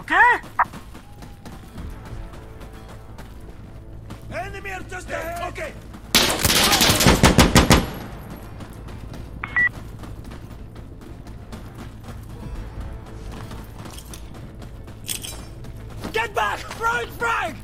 okay? Enemy are just ahead! Okay! Get back! Front frag!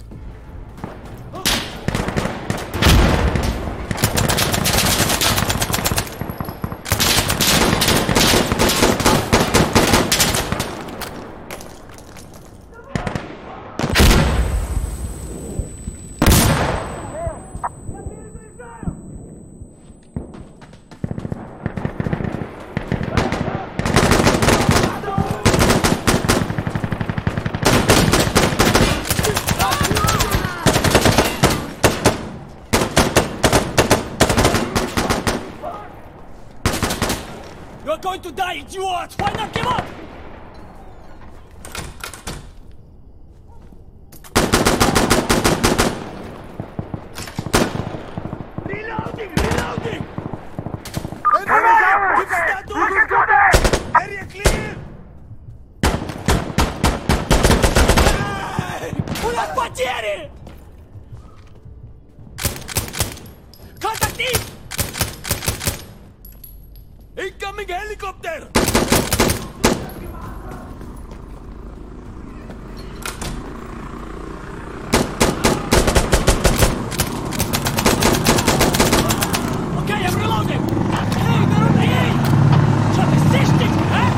You're going to die, idiot! Why not give up? Reloading! Reloading! Everyone! Keep status! We can do this! Area clear! У нас потери! Контактив! Incoming helicopter! Okay, I'm reloading! Hey, they're on the A! Shut the system, huh?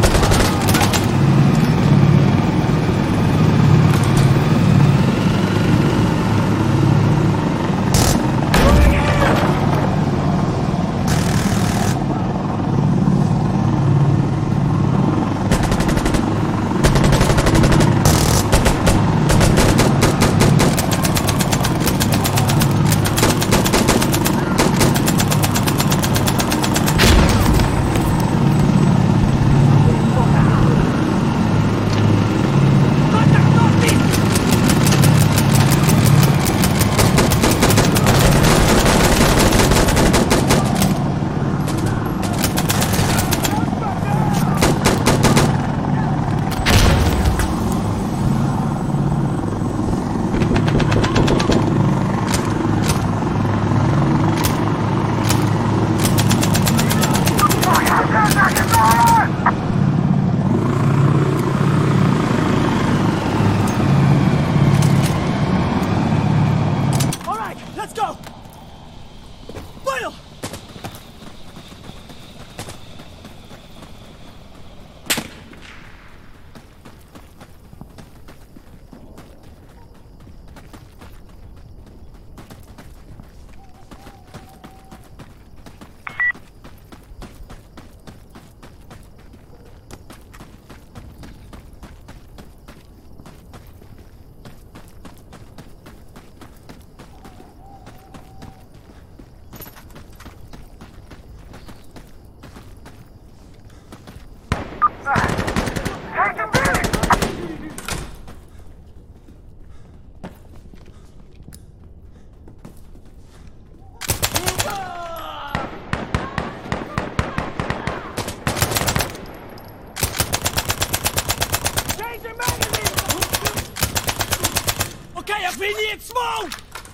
We need smoke!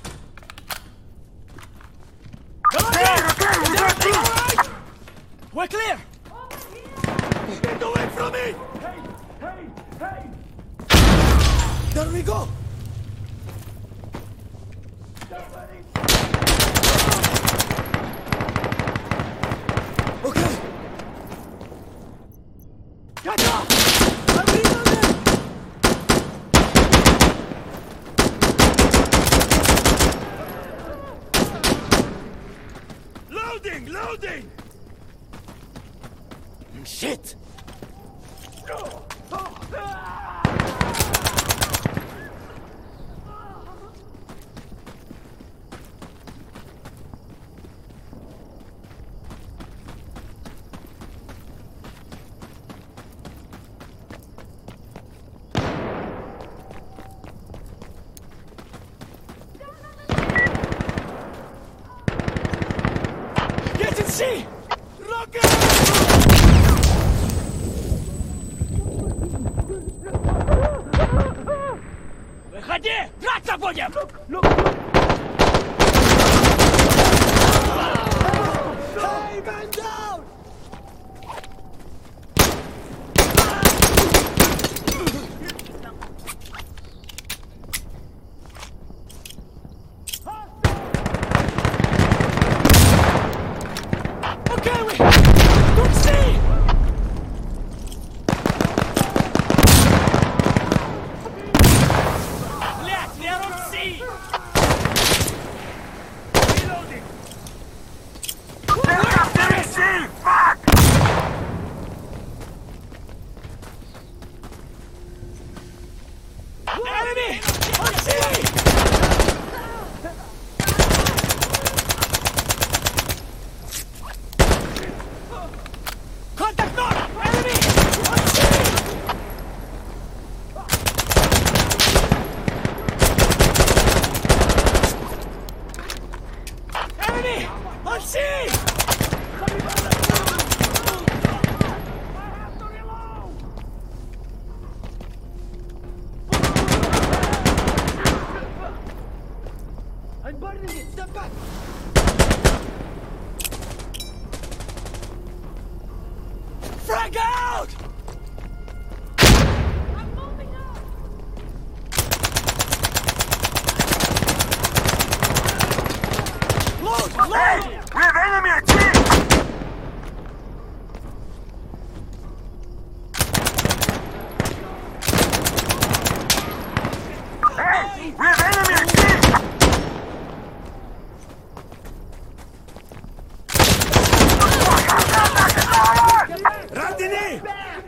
Come on, is everything alright? We're clear! Get away from me! Hey! There we go! Okay! Catch up! I'm reloading! Loading! Shit! Get in C! Rocket! Позади! Драться будем! Hey, man down! Okay, we don't see! Блять, we are on sea! Reloading! Fuck! Enemy! On sea! Contact north! Enemy! On sea! Enemy! On sea! I'm burning it! Step back! Frag out! I'm moving out! Load! Hey! Load! We have enemy at sea! Hey! We have enemy at sea! Radini!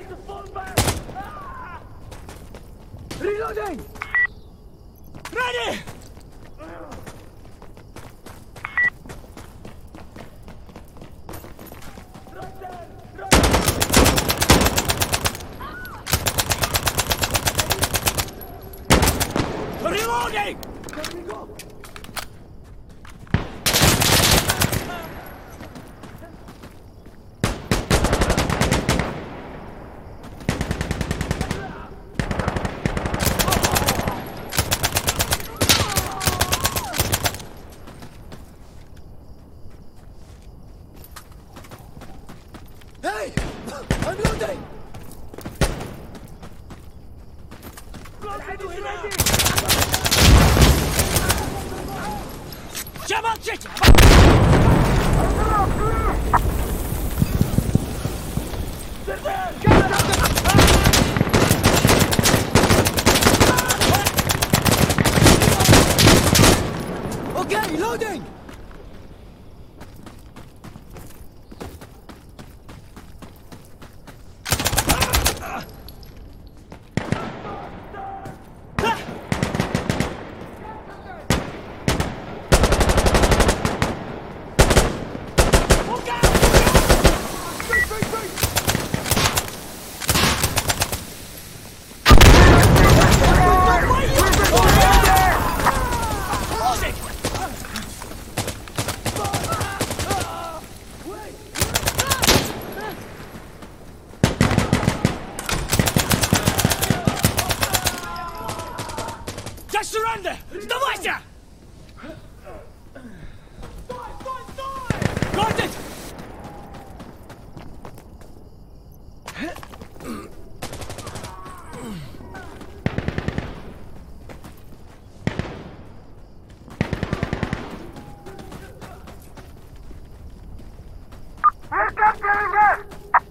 Reloading! Ready! Reloading! Hey! I'm loading! Замолчите! Okay, loading! Just surrender! Сдавайся! Стой, стой, стой! Got it! Helicopter!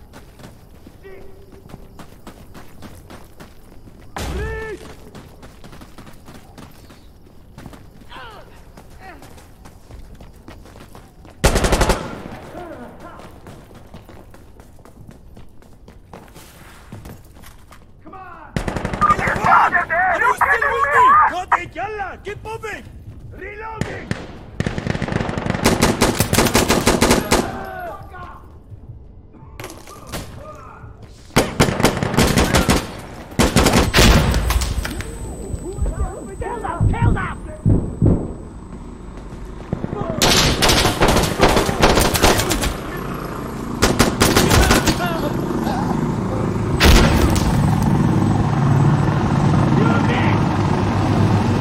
Got it! Yalla! Keep moving! Reloading! Held up! You're dead!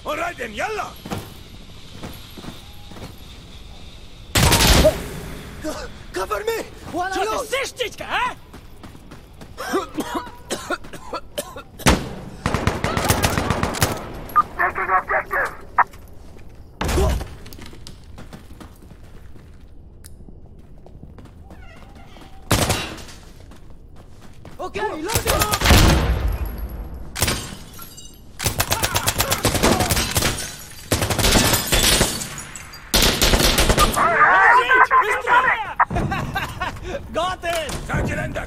All right then, yalla! Cover me! While I load! Zeszczyćka, eh? Taking objective! Okay, loading! Got it! Sergeant Endek!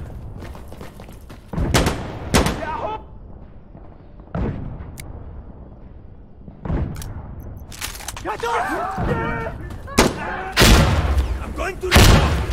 Get up! I'm going to reload!